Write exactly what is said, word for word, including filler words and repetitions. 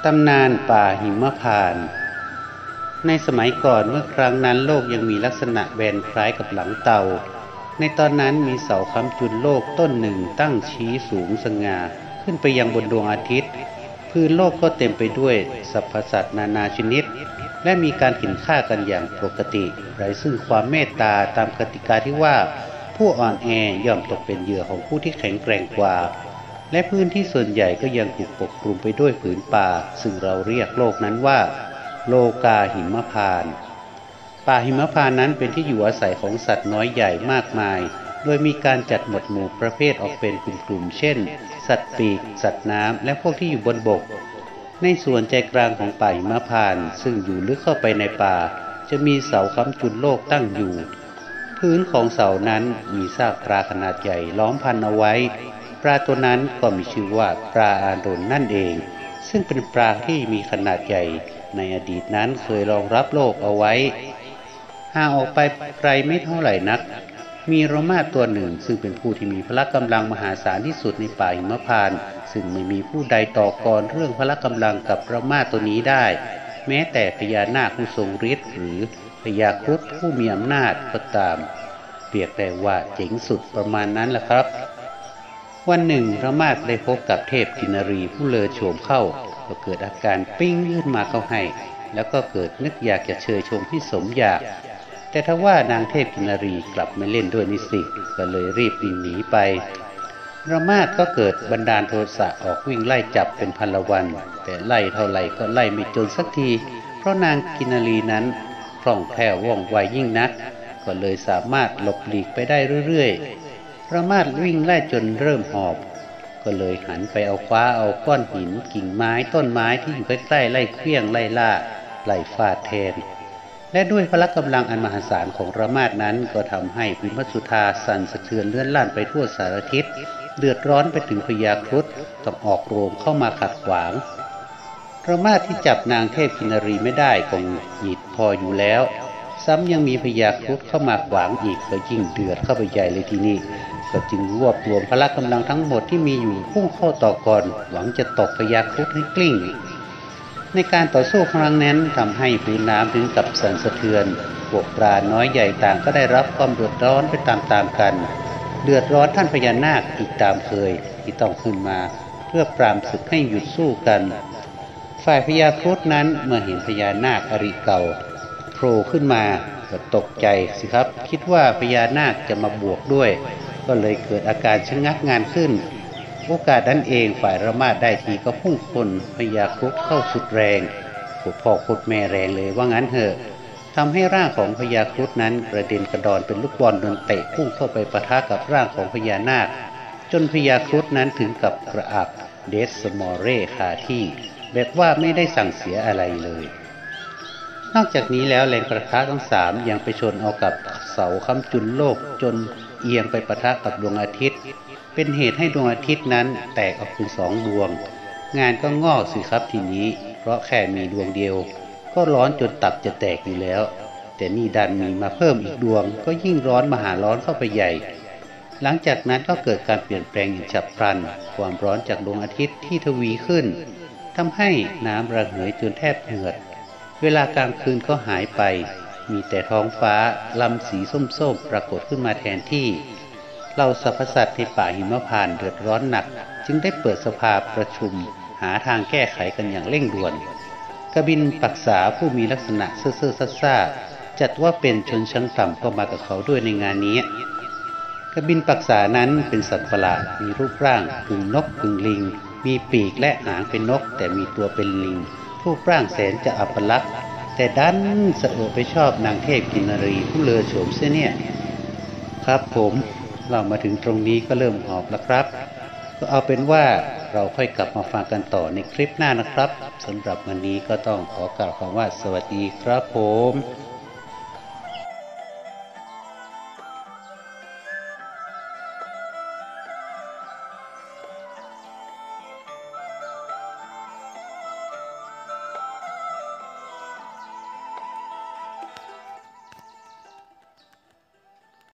ตำนานป่าหิมพานต์ในสมัยก่อนเมื่อครั้งนั้นโลกยังมีลักษณะแบนคล้ายกับหลังเต่าในตอนนั้นมีเสาค้ำจุนโลกต้นหนึ่งตั้งชี้สูงสง่าขึ้นไปยังบนดวงอาทิตย์พื้นโลกก็เต็มไปด้วยสรรพสัตว์นานาชนิดและมีการกินฆ่ากันอย่างปกติไร้ซึ่งความเมตตาตามกติกาที่ว่าผู้อ่อนแอย่อมตกเป็นเหยื่อของผู้ที่แข็งแกร่งกว่าและพื้นที่ส่วนใหญ่ก็ยังถูกปกคลุมไปด้วยผืนป่าซึ่งเราเรียกโลกนั้นว่าโลกาหิมพานต์ป่าหิมพานต์นั้นเป็นที่อยู่อาศัยของสัตว์น้อยใหญ่มากมายโดยมีการจัดหมวดหมู่ประเภทออกเป็นกลุ่มๆเช่นสัตว์ปีกสัตว์น้ำและพวกที่อยู่บนบกในส่วนใจกลางของป่าหิมพานต์ซึ่งอยู่ลึกเข้าไปในป่าจะมีเสาค้ำจุนโลกตั้งอยู่พื้นของเสานั้นมีซากปลาขนาดใหญ่ล้อมพันเอาไว้ปลาตัวนั้นก็มีชื่อว่าปลาอาดนนั่นเองซึ่งเป็นปลาที่มีขนาดใหญ่ในอดีตนั้นเคยรองรับโลกเอาไว้ห่างออกไปไกลไม่เท่าไหร่นักมีระมาดตัวหนึ่งซึ่งเป็นผู้ที่มีพละกำลังมหาศาลที่สุดในป่าหิมพานต์ซึ่งไม่มีผู้ใดต่อกรเรื่องพละกำลังกับระมาดตัวนี้ได้แม้แต่พญานาคผู้ทรงฤทธิ์หรือพญาครุฑผู้มีอำนาจก็ตามเรียกได้ว่าเจ๋งสุดประมาณนั้นแหละครับวันหนึ่งระมาดได้พบกับเทพกินนรีผู้เลอโฉมเข้าก็เกิดอาการปิ้งขึ้นมาเข้าให้แล้วก็เกิดนึกอยากจะเชยชมที่สมอยากแต่ทว่านางเทพกินนรีกลับไม่เล่นด้วยนิสิก็เลยรีบวิ่งหนีไประมาดก็เกิดบันดาลโทสะออกวิ่งไล่จับเป็นพันละวันแต่ไล่เท่าไหร่ก็ไล่ไม่จนสักทีเพราะนางกินนรีนั้นคล่องแคล่วว่องไวยิ่งนักก็เลยสามารถหลบหลีกไปได้เรื่อยๆระมาดวิ่งไล่จนเริ่มหอบก็เลยหันไปเอาคว้าเอาก้อนหินกิ่งไม้ต้นไม้ที่อยู่ใกล้ๆไล่เคลี้ยงไล่ล่าไล่ฟาดแทนและด้วยพละกำลังอันมหาศาลของระมาดนั้นก็ทำให้พิมสุธาสั่นสะเทือนเลื่อนล่านไปทั่วสารทิศเดือดร้อนไปถึงพญาครุฑต้องออกโรงเข้ามาขัดขวางระมาดที่จับนางเทพกินนรีไม่ได้คงหยิดพออยู่แล้วซ้ำยังมีพญาครุฑเข้ามาขวางอีกก็ยิ่งเดือดเข้าไปใหญ่เลยทีนี้ก็จึงรวบรวมพละกำลังทั้งหมดที่มีอยู่พุ่งเข้าต่อกรหวังจะตบพญาครุฑให้กลิ้งในการต่อสู้ครั้งนั้นทำให้พื้นน้ำถึงกับสั่นสะเทือนพวกปลาน้อยใหญ่ต่างก็ได้รับความเดือดร้อนไปตามๆกันเดือดร้อนท่านพญานาคอีกตามเคยที่ต้องขึ้นมาเพื่อปรามศึกให้หยุดสู้กันฝ่ายพญาครุฑนั้นเมื่อเห็นพญานาคอริเก่าโผล่ขึ้นมาก็ตกใจสิครับคิดว่าพญานาคจะมาบวกด้วยก็เลยเกิดอาการชะงักงานขึ้นโอกาสนั้นเองฝ่ายระมาดได้ทีก็พุ่งคนพญาครุฑเข้าสุดแรงโคตรพ่อโคตรแม่แรงเลยว่างั้นเถอะทำให้ร่างของพญาครุฑนั้นกระเด็นกระดอนเป็นลูกบอลโดนเตะพุ่งเข้าไปปะทะกับร่างของพญานาคจนพญาครุฑนั้นถึงกับกระอักเดสมอเร่คาที่แบบว่าไม่ได้สั่งเสียอะไรเลยนอกจากนี้แล้วแรงประทะทั้งสามยังไปชนเอากับเสาค้ำจุนโลกจนเอียงไปปะทะกับดวงอาทิตย์เป็นเหตุให้ดวงอาทิตย์นั้นแตกออกเป็นสองดวงงานก็งอกสิครับทีนี้เพราะแค่มีดวงเดียวก็ร้อนจนตับจะแตกอยู่แล้วแต่นี่ดันมีมาเพิ่มอีกดวงก็ยิ่งร้อนมหาร้อนเข้าไปใหญ่หลังจากนั้นก็เกิดการเปลี่ยนแปลงอย่างฉับพลันความร้อนจากดวงอาทิตย์ที่ทวีขึ้นทำให้น้ำระเหยจนแทบเหือดเวลากลางคืนก็หายไปมีแต่ท้องฟ้าลำสีส้มๆปรากฏขึ้นมาแทนที่เหล่าสรรพสัตว์ในป่าหิมพานต์เดือดร้อนหนักจึงได้เปิดสภาประชุมหาทางแก้ไขกันอย่างเร่งด่วนกบินปักษาผู้มีลักษณะเซ่อๆซ่าๆจัดว่าเป็นชนชั้นต่ำก็มากับเขาด้วยในงานนี้กบินปักษานั้นเป็นสัตว์ประหลาดมีรูปร่างกึ่งนกกึ่งลิงมีปีกและหางเป็นนกแต่มีตัวเป็นลิงรูปร่างแสนจะอัปลักษณ์แต่ดันสะเอะไปชอบนางเทพกินนรีผู้เลอโฉมเสียเนี่ยครับผมเรามาถึงตรงนี้ก็เริ่มหอบแล้วครับก็เอาเป็นว่าเราค่อยกลับมาฟังกันต่อในคลิปหน้านะครับสำหรับวันนี้ก็ต้องขอกล่าวคำว่าสวัสดีครับผม